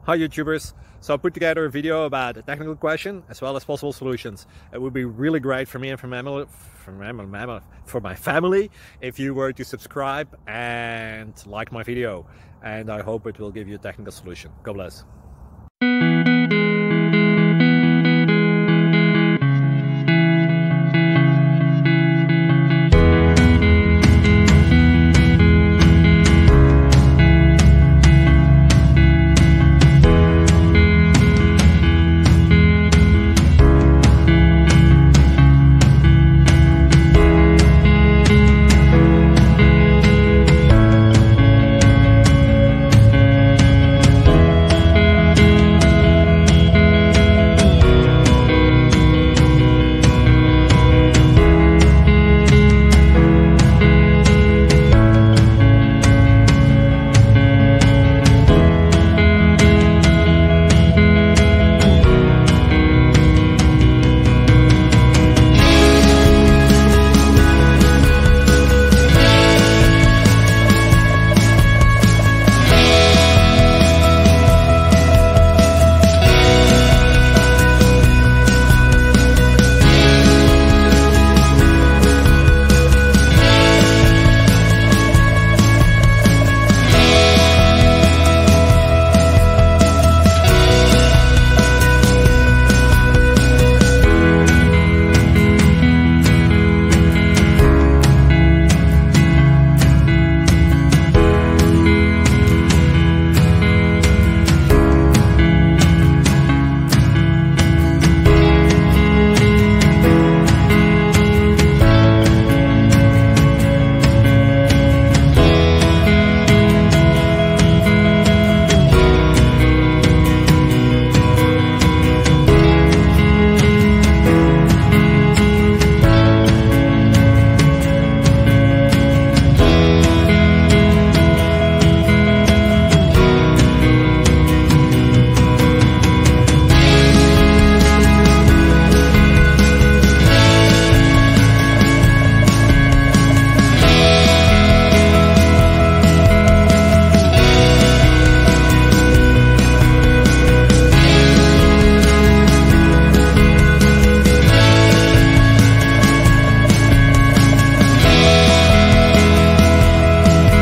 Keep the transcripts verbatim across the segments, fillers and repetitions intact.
Hi YouTubers! So I put together a video about a technical question as well as possible solutions. It would be really great for me and for, mammal, for, mammal, for my family if you were to subscribe and like my video, and I hope it will give you a technical solution. God bless.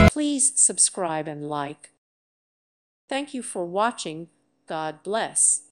Please subscribe and like. Thank you for watching. God bless.